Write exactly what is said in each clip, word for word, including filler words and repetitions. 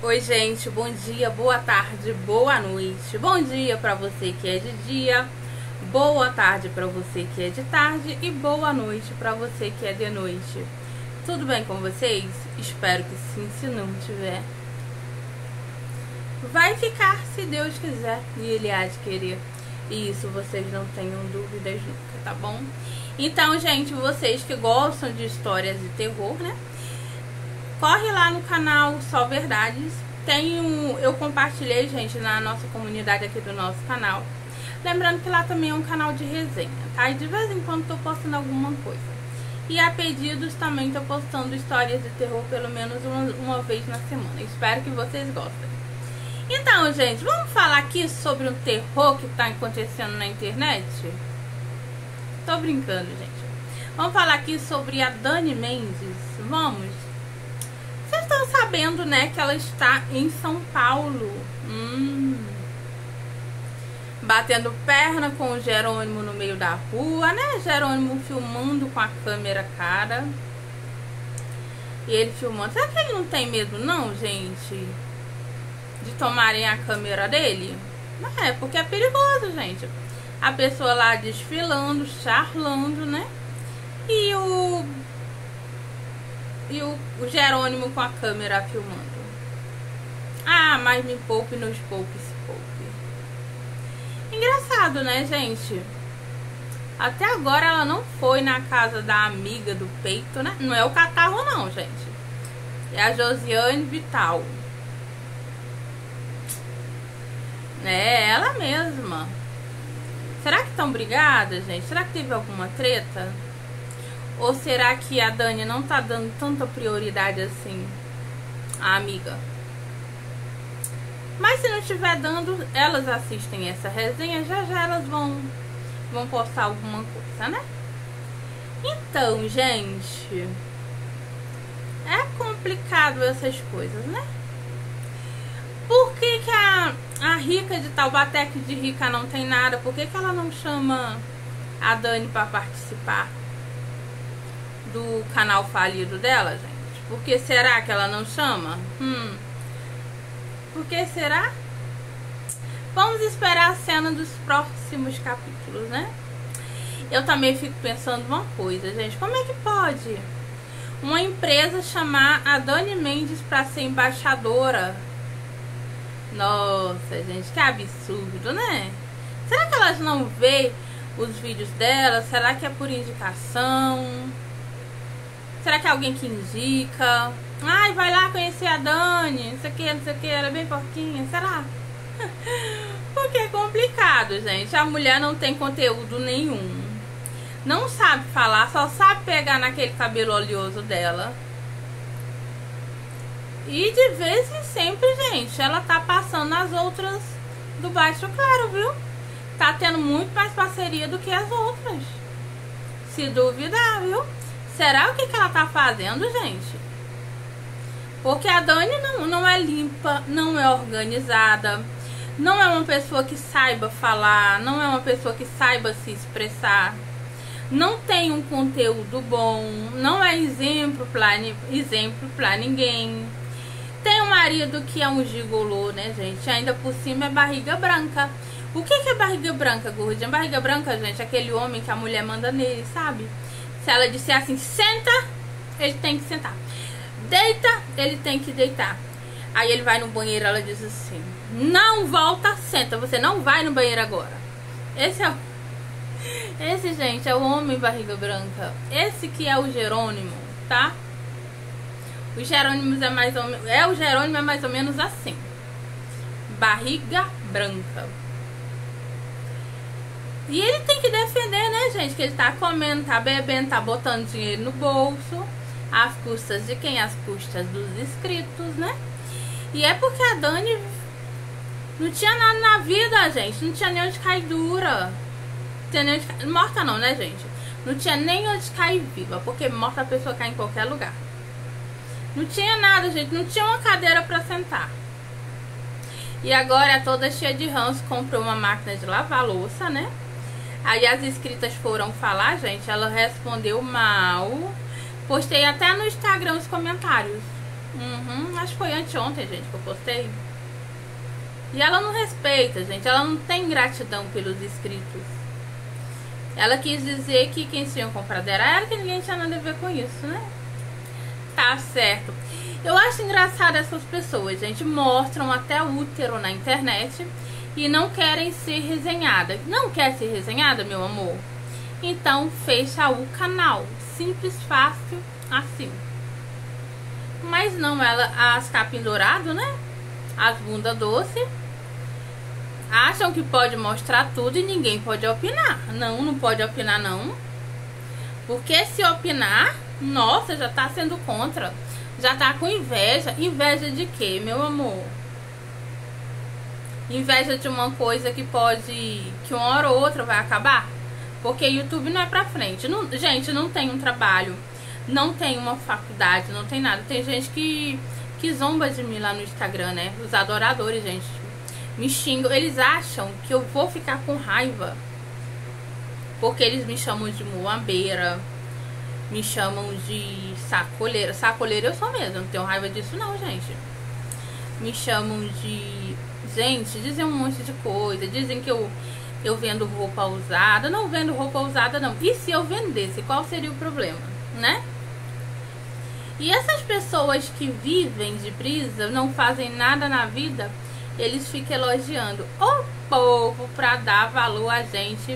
Oi gente, bom dia, boa tarde, boa noite. Bom dia pra você que é de dia, boa tarde pra você que é de tarde e boa noite pra você que é de noite. Tudo bem com vocês? Espero que sim, se não tiver, vai ficar se Deus quiser e Ele há de querer. E isso vocês não tenham dúvidas nunca, tá bom? Então, gente, vocês que gostam de histórias de terror, né? Corre lá no canal Só Verdades. Tem um, eu compartilhei, gente, na nossa comunidade aqui do nosso canal. Lembrando que lá também é um canal de resenha, tá? E de vez em quando tô postando alguma coisa. E a pedidos também tô postando histórias de terror pelo menos uma, uma vez na semana. Espero que vocês gostem. Então, gente, vamos falar aqui sobre um terror que tá acontecendo na internet? Tô brincando, gente. Vamos falar aqui sobre a Dani Mendes. Vamos? Vocês estão sabendo, né, que ela está em São Paulo. Hum. Batendo perna com o Jerônimo no meio da rua, né? Jerônimo filmando com a câmera, cara. E ele filmando. Será que ele não tem medo, não, gente? De tomarem a câmera dele? Não é, porque é perigoso, gente. A pessoa lá desfilando, charlando, né? E o... E o, o Jerônimo com a câmera filmando. Ah, mas me poupe, nos poupe, se poupe. Engraçado, né, gente? Até agora ela não foi na casa da amiga do peito, né? Não é o Catarro, não, gente. É a Josiane Vital. É ela mesma. Será que estão brigadas, gente? Será que teve alguma treta? Ou será que a Dani não tá dando tanta prioridade assim à amiga? Mas se não estiver dando, elas assistem essa resenha, já já elas vão, vão postar alguma coisa, né? Então, gente, é complicado essas coisas, né? Por que que a, a Rica de Taubaté, que de rica não tem nada, por que que ela não chama a Dani para participar do canal falido dela, gente? Por que será que ela não chama? Hum. Por que será? Vamos esperar a cena dos próximos capítulos, né? Eu também fico pensando uma coisa, gente. Como é que pode uma empresa chamar a Dani Mendes para ser embaixadora? Nossa, gente, que absurdo, né? Será que elas não vê os vídeos dela? Será que é por indicação? Será que é alguém que indica? Ai, vai lá conhecer a Dani, não sei o que, não sei o que, ela é bem porquinha, será? Porque é complicado, gente. A mulher não tem conteúdo nenhum. Não sabe falar, só sabe pegar naquele cabelo oleoso dela. E de vez em sempre, gente, ela tá passando nas outras do Baixo Claro, viu? Tá tendo muito mais parceria do que as outras. Se duvidar, viu? Será o que que ela tá fazendo, gente? Porque a Dani não, não é limpa, não é organizada, não é uma pessoa que saiba falar, não é uma pessoa que saiba se expressar, não tem um conteúdo bom, não é exemplo pra, exemplo pra ninguém. Tem um marido que é um gigolô, né, gente? Ainda por cima é barriga branca. O que que é barriga branca, gordinha? Barriga branca, gente, é aquele homem que a mulher manda nele, sabe? Se ela disser assim, senta, ele tem que sentar. Deita, ele tem que deitar. Aí ele vai no banheiro, ela diz assim, não volta, senta, você não vai no banheiro agora. Esse é o... Esse, gente, é o homem barriga branca. Esse que é o Jerônimo, tá? O Jerônimo é mais ou menos... É, o Jerônimo é mais ou menos assim. Barriga branca. E ele tem que defender, né, gente? Que ele tá comendo, tá bebendo, tá botando dinheiro no bolso. Às custas de quem? Às custas dos inscritos, né? E é porque a Dani não tinha nada na vida, gente. Não tinha nem onde cair dura. Não tinha nem onde cair... Morta não, né, gente? Não tinha nem onde cair viva. Porque morta a pessoa cai em qualquer lugar. Não tinha nada, gente. Não tinha uma cadeira pra sentar. E agora, toda cheia de ranço, comprou uma máquina de lavar louça, né? Aí as inscritas foram falar, gente. Ela respondeu mal. Postei até no Instagram os comentários. Uhum, acho que foi anteontem, gente, que eu postei. E ela não respeita, gente. Ela não tem gratidão pelos inscritos. Ela quis dizer que quem tinha comprado era ela, que ninguém tinha nada a ver com isso, né? Tá certo. Eu acho engraçado essas pessoas, gente. Mostram até útero na internet e não querem ser resenhada. Não quer ser resenhada, meu amor? Então fecha o canal. Simples, fácil, assim. Mas não, ela, as capim dourado, né? As bunda doce. Acham que pode mostrar tudo e ninguém pode opinar. Não, não pode opinar não. Porque se opinar, nossa, já tá sendo contra. Já tá com inveja. Inveja de quê, meu amor? Inveja de uma coisa que pode... que uma hora ou outra vai acabar? Porque YouTube não é pra frente. Não, gente, não tem um trabalho. Não tem uma faculdade, não tem nada. Tem gente que, que zomba de mim lá no Instagram, né? Os adoradores, gente. Me xingam. Eles acham que eu vou ficar com raiva. Porque eles me chamam de muambeira. Me chamam de sacoleira. Sacoleira eu sou mesmo. Não tenho raiva disso não, gente. Me chamam de... Gente, dizem um monte de coisa. Dizem que eu, eu vendo roupa usada. Não vendo roupa usada, não. E se eu vendesse? Qual seria o problema? Né? E essas pessoas que vivem de brisa, não fazem nada na vida, eles ficam elogiando o povo pra dar valor a gente.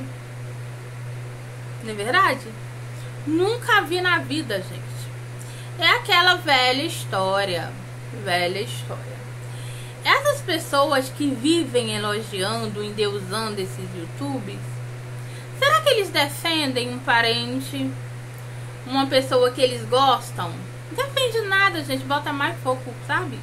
Não é verdade? Nunca vi na vida, gente. É aquela velha história. Velha história. Essas pessoas que vivem elogiando, endeusando esses YouTubers, será que eles defendem um parente? Uma pessoa que eles gostam? Não defende nada, gente. Bota mais fogo, sabe?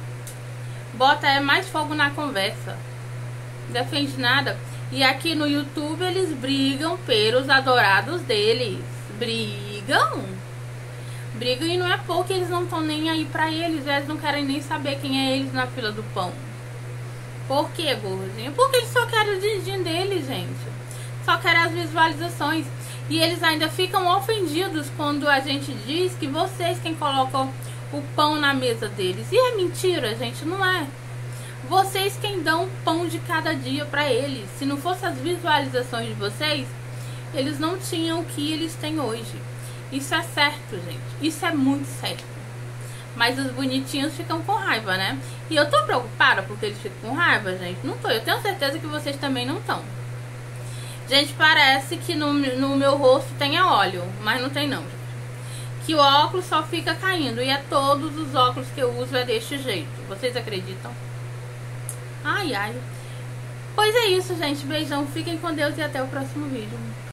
Bota é mais fogo na conversa. Não defende nada. E aqui no YouTube eles brigam pelos adorados deles. Brigam. Brigam e não é pouco, eles não estão nem aí pra eles. Eles não querem nem saber quem é eles na fila do pão. Por que, gordinha? Porque eles só querem o din-din deles, gente. Só querem as visualizações. E eles ainda ficam ofendidos quando a gente diz que vocês quem colocam o pão na mesa deles. E é mentira, gente, não é. Vocês quem dão o pão de cada dia pra eles. Se não fosse as visualizações de vocês, eles não tinham o que eles têm hoje. Isso é certo, gente. Isso é muito certo. Mas os bonitinhos ficam com raiva, né? E eu tô preocupada porque eles ficam com raiva, gente. Não tô. Eu tenho certeza que vocês também não estão. Gente, parece que no, no meu rosto tenha óleo, mas não tem não. Que o óculos só fica caindo. E é todos os óculos que eu uso é deste jeito. Vocês acreditam? Ai, ai. Pois é isso, gente. Beijão. Fiquem com Deus e até o próximo vídeo.